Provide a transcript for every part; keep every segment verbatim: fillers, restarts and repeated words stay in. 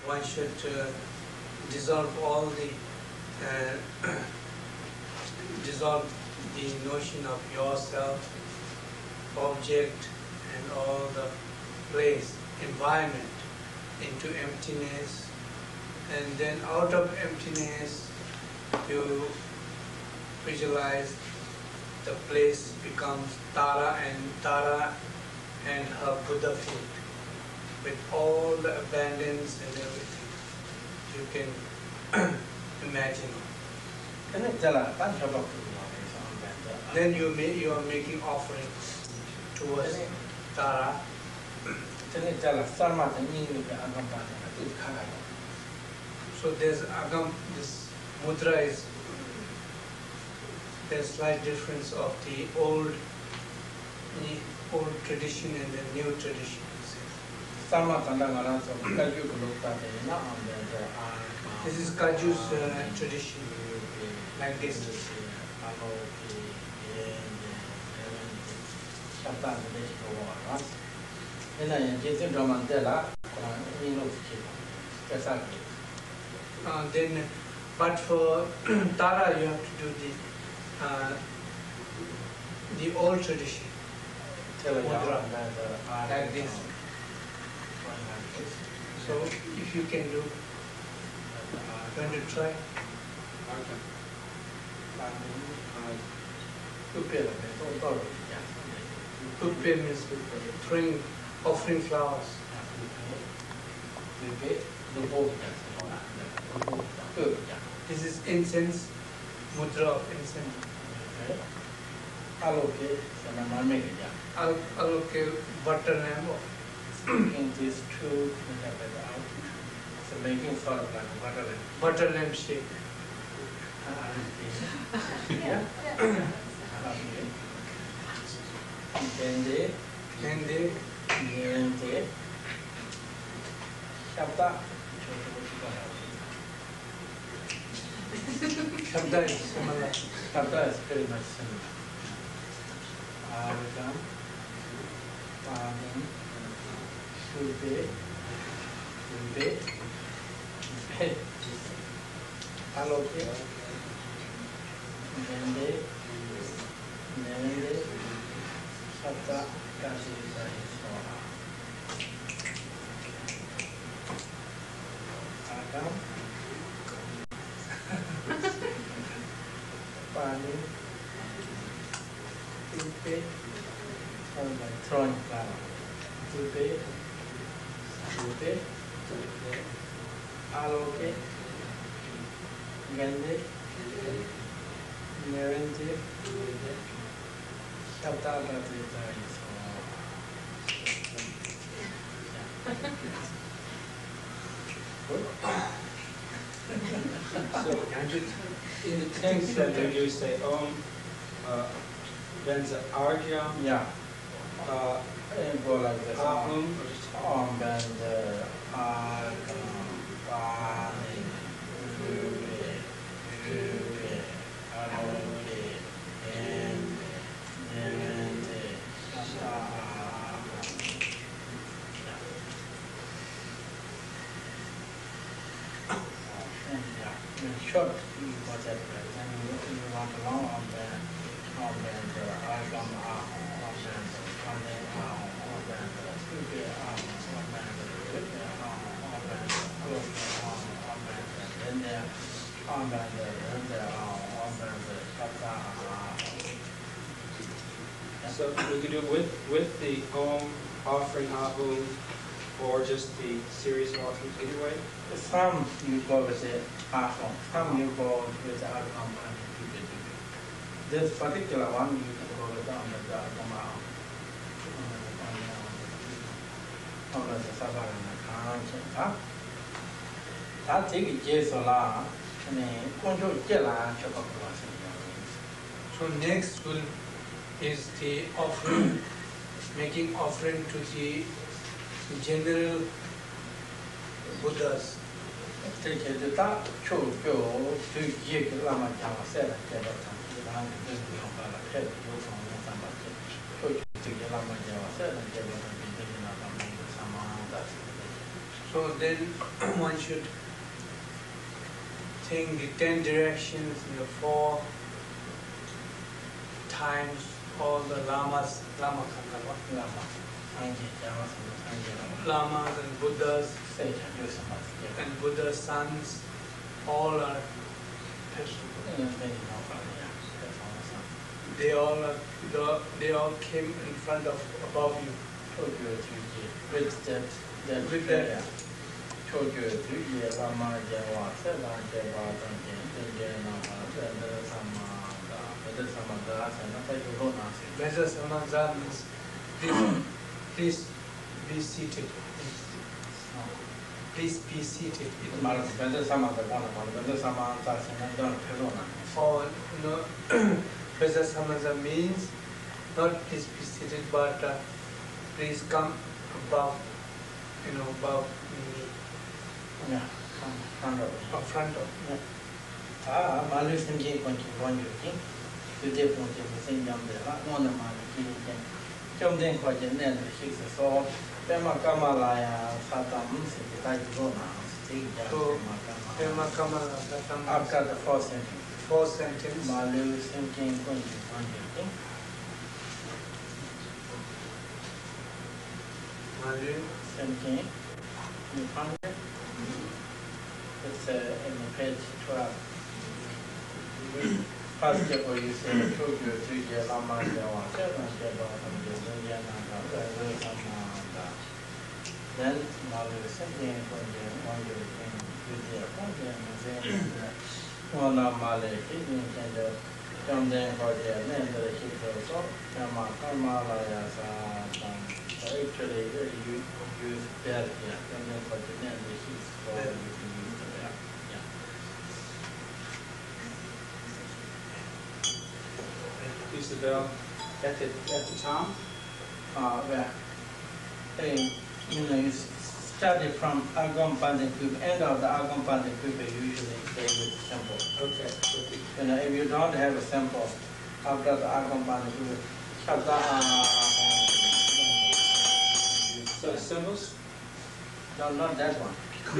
one should uh, dissolve all the uh, dissolve the notion of yourself, object, and all the place, environment into emptiness, and then out of emptiness you visualize the place becomes Tara and Tara and her Buddha feet with all the abundance and everything you can imagine. Then you may, you are making offerings towards Tara. So there's Agam, this mudra is, there's slight difference of the old old tradition and the new tradition. This is Kaju's uh, tradition, like this. Uh, then, but for Tara, you have to do the uh, the old tradition, mudra, like this. So, if you can do, you want to try? Puppe means throwing, offering flowers. This is incense, mudra of incense. Al aloke butter lamp. In these two, so making sort of like a butter lamp. Butter lamp shape. Yeah. Dende, Dende, Dende, Shabda. Shabda is similar. Shabda is pretty much similar. Argam, Panim, Sube, Sube, Be, Aloke, Dende, Dende, Shabda, Kasisa, Sora. Argam, Panim, Sube, or like throwing flower. Sube, Sube, Aloke, Gende, Nerente, Shabda, Kasisa, So, in the text that you say Om, uh, then the Arjam, yeah, uh, and go like this. Ahum, or just Om, then the Argam, Panim, Sube, Sube, Aloke, and Nerente, Shabda. In short, you got that right. Then you, you want to know on the on the Argam Ahom, on the Panim Ahom, on the Sube Ahom, on the Sube Ahom, on the Aloke Ahom, on the then the on the then the Ahom, on the Shabda Ahom. so we could do it with with the Om offering Ahum, or just the series of offerings either way. Some you go with the Ahom, some you go with the Argam and Sube. This particular one you can go with the Argam Ahom. On the Sabbath and the that take Jesus la and control Jella Chapakua. So next will is the offering, making offering to the general Buddhas. Take it that show go to Jig Lama Java said that the time to do the head go from the Samba to Lama Java said and gave us a bit of some that. So then one should think the ten directions in the four times all the lamas, lama kanda, Lama. Sanji, Lama, Sanji, Lama. lamas and Buddhas Sage, Yusama. and Buddha's sons, all are they all are, they all came in front of above you. With that, that With that. Told you three years, Lama, Jawa, Seven, Jawa, Tanjin, Sama, Vedas Samadas, and not like you don't answer. Veda Samazan means please, please be seated. Please be seated. It Malas, means Vedas Samadas, Vedas Samadas, and don't Perona. for no Veda Samaza means not please be seated, but uh, please come above, you know, above me, Yeah, front of in front of me. Ah, Malu Sinji, when you want you think, you definitely will sing them there, one of my kids. Jump in quite a net, she's a sword. Pema Kamalaya, Satam, Sita Gona, Stig, So, Pema Kamala I've Satam, got the fourth sentence. four sentence. Malu Sinji, when you want you think. Malu, Sinji, you find it? It's uh, in the page twelve. First step where you say, told you to get Lama Jawa, seven step out from the Zayana, then Malu Sinji, when you want you think, with their problem, and then one of Malay kidney can do. Come then for the name of the kid also, Kama Kamalaya Sam. Actually, you use that here, and then for the name of the kids, for you can use the app. Use the bell at the, at the top. Uh, where? Hey, you know, you study from Agam Pandit, end of the Agam Pandit, you usually stay with the sample. Okay. With the, You know, if you don't have a sample after the Agam Pandit, shut down. so the symbols. No, not that one.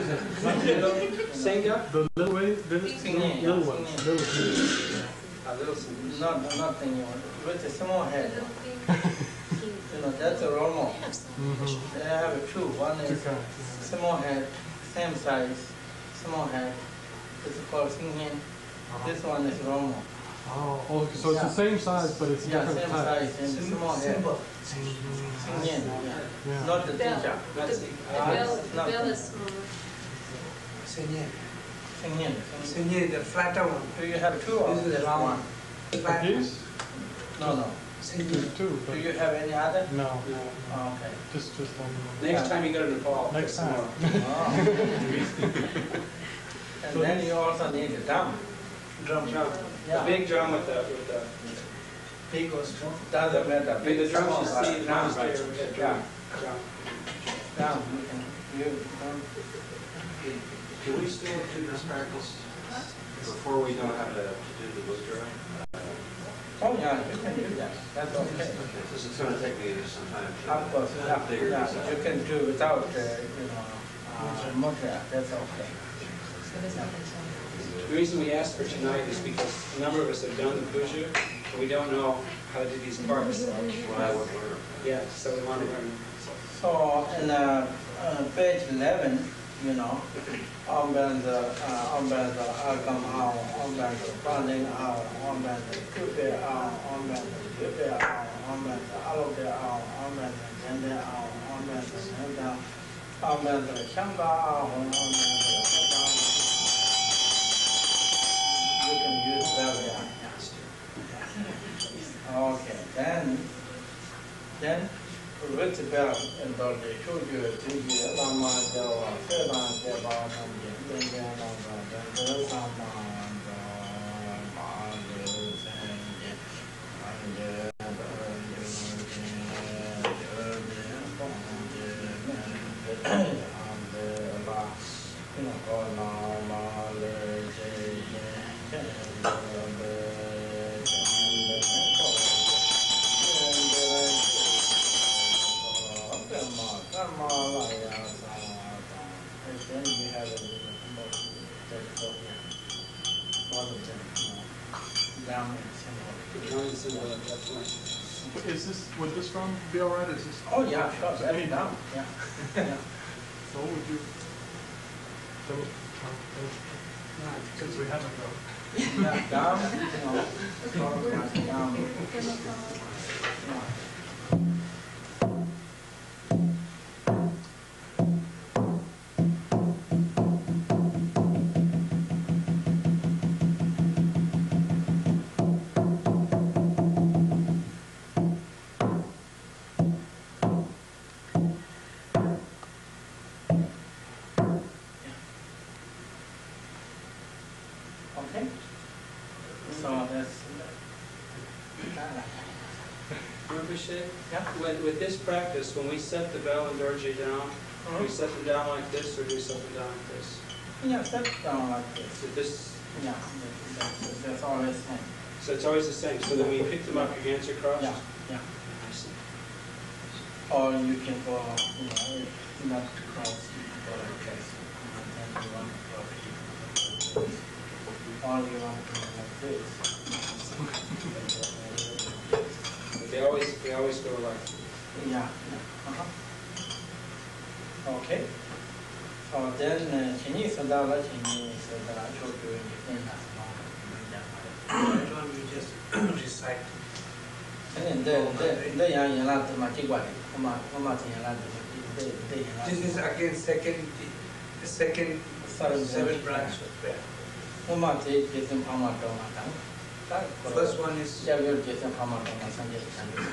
Singa. The little way, little, Singing, little yeah, ones, singing. little ones. A little symbols. Not, nothing you want. With a small head. You know, that's a Romo. Mm-hmm. They have two. One Two is kinds. Yeah. small head, same size, small head. It's called Singhin. Uh-huh. This one is Romo. Oh, okay. So it's Yeah. the same size, but it's Yeah, different same type. size and small head. symbol. Mhm. Singhin. Yeah. Yeah. Not the Bell. teacher. That's The the, the ah, bell, it's the not- bell is smaller. Senye. Singhin. Senye, the flatter one. Do you have two or This is just round. one? Flat one. These? No, no. Senye. There's two, Do but you have any other? no. no. Oh, okay. Just, just one. Next time you go to Nepal. Next put some time. more. Oh. And then you also need a drum. Drum. Drum. Yeah. The big drum with the, with the, Big or small. Doesn't matter. I mean, the drums you Small, see, the drum, drums there, with the Yeah. drum. Drum. Drum. You can, you, um, Can we still do this practice before we know how to do the book drawing? oh yeah, you can do that. That's okay. This is going to take me some time to Of course, yeah, figure yeah, this out. you can do without, uh, you know, uh, mudra, that's okay. The reason we asked for tonight is because a number of us have done the puja, and we don't know how to do these parts. What I would learn. Yeah, so we want to learn. So, in uh, uh, page eleven, you know, Om Benza, uh, Om Benza, Agam Ao, Om Benza, Panding Ao, Om Benza, Kupe Ao, Om Benza, Kupe Ao, Om Benza, Alope Ao, Om Benza, Jende Ao, Om Benza, Nenda, Om Benza, Shamba Ao, Om Benza, Shamba Ao. You can use that, yeah. Okay, then, then, with the bell and the Shuju, Tiji, Lama, Jawa, Sevan, Jeba, Tamji, Benja, Lama, Benja, Sama, Madu, Senji, Anje, then you have a about thirty-four here. All of them, you know, down and symbol. Down and symbol at that point. Is this, would this drum be all right? Is this? Oh, yeah, sure, very down, yeah. yeah. So what would you? So, um, since we haven't done. Yeah, down, you know, sort of like down. Yeah. Okay. So that's. Rinpoche, Yeah. with, with this practice, when we set the bell and dorje down, do we set them down like this or do we set them down like this? Yeah, set down like this. So this, Yeah, that's, that's always same. so it's always the same. So then when you pick them up, your hands are crossed? Yeah, yeah. I see. Or you can go, you know, not cross, you can go like this. And then you want to go like this. Or you want to go like this. But they always, they always go like, Yeah, yeah. Uh-huh. Okay. So then, uh, can you send out, can you send out, show you in the That one we just recite. And then, then, then, yeah, you're not the Matigua, come on, come on, you're not the Matigua. This is again second, second Seven seven branch. branch of prayer. Come on, take this in Pama Doma. First one is, Several days in Pama Doma, Sunday, Sunday,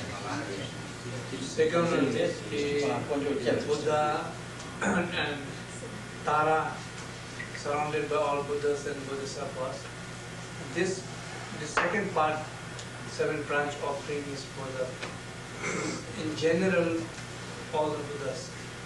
second one is Buddha and Tara surrounded by all Buddhas and Bodhisattvas. This, the second part, seven branch offering is for the, in general, all the Buddhas.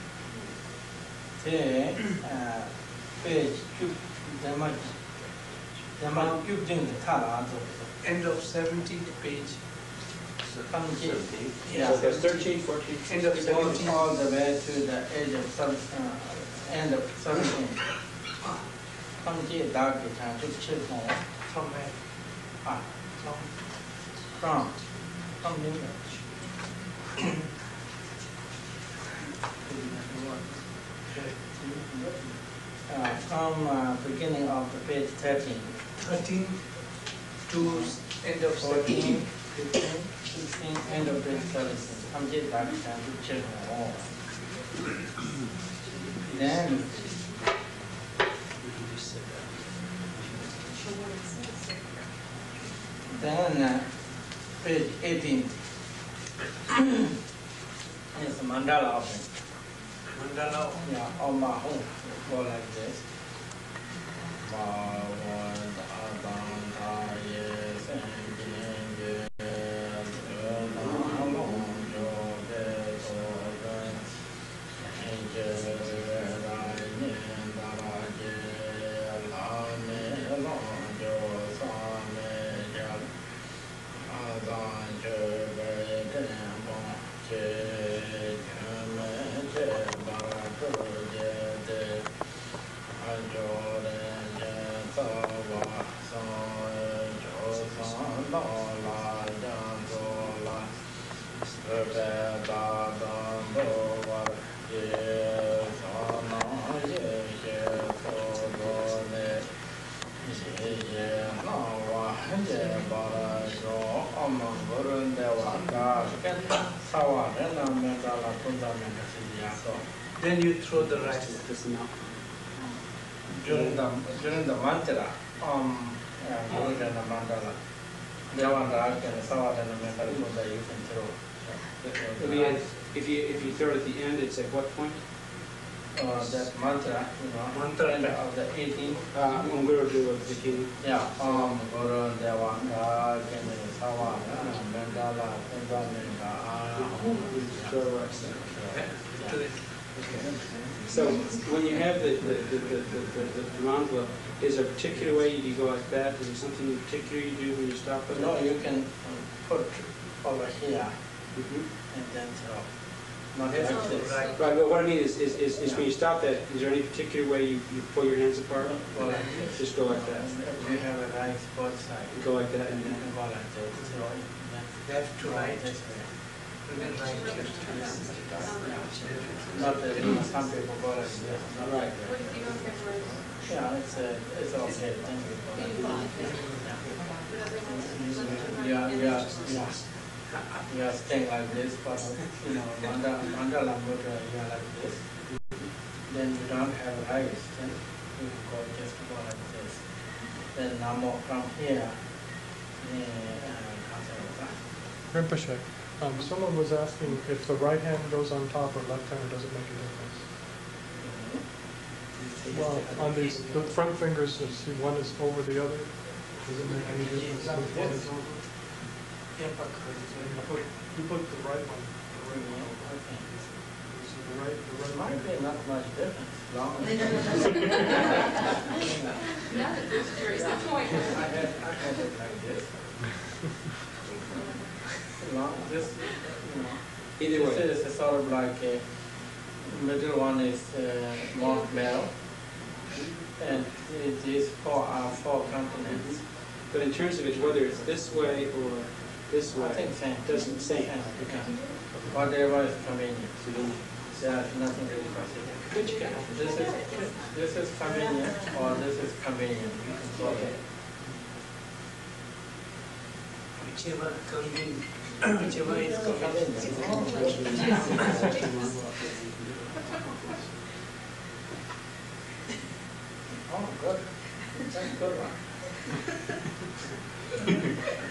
Then, uh, page two, the much, the much, you bring the Tara. End of seventeenth page. Seventeen. Yeah. so there's thirteen, fourteen. End of It goes seventeenth. all the way to the age of seven, uh, end of seventeen. Come to dark time to chill more. From where? Ah, From from, from the uh, from uh, beginning of the page thirteen. thirteen to end of fourteen, seventeen. fifteen, sixteen, end of page seventeen. Come to dark time to chill more. Then, then uh, page eighteen is mandala offering. Mandala. Yeah, on my home, go like this. Then you throw the rice. This now. During the during the mantra, um, yeah, during the mandala, Devandra and Savadana mantra, you can throw. If you, if you, if you throw it at the end, it's at what point? Uh, that mantra, you know, Mantra. end of the eighteenth. Uh, I'm going to do a bikini. Yeah, um, Guru Devandra, Kenya Savadana, mandala, mandala. Throw the rice there. To it. So when you have the, the, the, the, the, the, the mandala, is there a particular way you go like that? Is there something in particular you do when you stop with it? No, you can put over here Mhm. and then throw. not Yes, like this. right. Right, but what I mean is, is, is is when you stop that, is there any particular way you, you pull your hands apart? Go like this. Just go like that. We have a right both sides. Go like that and And then. then go like this. So Left to right. this way. Remain right. Not that, you know, some people go like this. Not Right. like that. Yeah, it's, uh, it's okay. Thank you. Yeah, yeah, yeah. You are staying like this, but you know, under under Lambutra, you are like this. Then you don't have rights. Then you go just go like this. Then Namo from here. Uh, Rinpoche, um, someone was asking if the right hand goes on top or left hand, does it make a difference? Well, on these, the front fingers, you see one is over the other. Does it make any difference which one is over? You put, you put the right one, the right one over. So the right, the right Might hand. be not much difference. Long. Now that this jury's the point. I had, I had it like this. Long, this, you know. Either way. This is sort of like a, middle one is uh, more male. And it- these four are four continents. But in terms of it, whether it's this way or this I way, think same. doesn't say. Whatever is convenient. There's nothing really considered. Good, you got it. This is, this is convenient or this is convenient. You can go ahead. Whichever convenient, whichever is convenient. Oh, good. That's a good one.